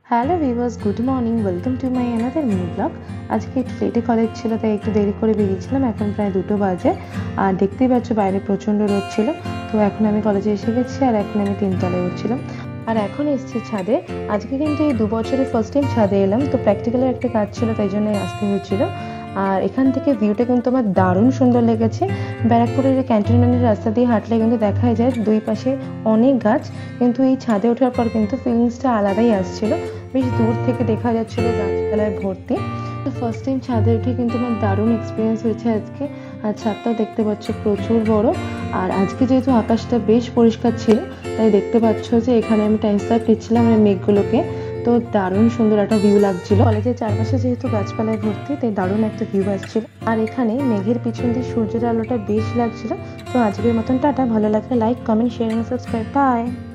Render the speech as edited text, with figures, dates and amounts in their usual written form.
Hello viewers, good morning, welcome to my another mini blog. আজকে একটু লেটে college ছিল, তাই একটু দেরি করে বেরিয়েছিলাম। এখন প্রায় 2টো বাজে, আর দেখতেই পাচ্ছ বাইরে প্রচণ্ড রোদ ছিল। তো এখন আমি কলেজে এসে গেছি, আর এখন আমি 3তলায় উঠছিলাম। আর এখন এসেছি ছাদে। আজকে কিন্তু এই 2 বছরে ফার্স্ট টাইম ছাদে এলাম, তো প্র্যাকটিক্যালের একটা কাজ ছিল, তাই জন্য আসতে হয়েছিল। আর এখান থেকে ভিউটা কিন্তু আমার দারুণ সুন্দর লেগেছে। ব্যারাকপুরের এই ক্যান্টনমেন্টের রাস্তা দিয়ে হাঁটলে কিন্তু দেখাই যায় দুই পাশে অনেক গাছ, কিন্তু এই ছাদে ওঠার পর কিন্তু ফিলিংসটা আলাদাই আসছিল। বেশ দূর থেকে দেখা যাচ্ছিল গাছপালায় ভর্তি। তো ফার্স্ট টাইম ছাদে উঠে কিন্তু আমার দারুণ এক্সপিরিয়েন্স হয়েছে আজকে। আর ছাদটাও দেখতে পাচ্ছ প্রচুর বড়। আর আজকে যেহেতু আকাশটা বেশ পরিষ্কার ছিল, তাই দেখতে পাচ্ছ যে এখানে আমি টাইম স্টার দিচ্ছিলাম মেঘগুলোকে। তো দারুণ সুন্দর একটা ভিউ লাগছিল। কলেজের চারপাশে যেহেতু গাছপালায় ভর্তি, তাই দারুণ একটা ভিউ আসছিল। আর এখানে মেঘের পিছন দিয়ে সূর্যের আলোটা বেশ লাগছিল। তো আজকের মতন টাটা। ভালো লাগলে like, comment, share and subscribe. By.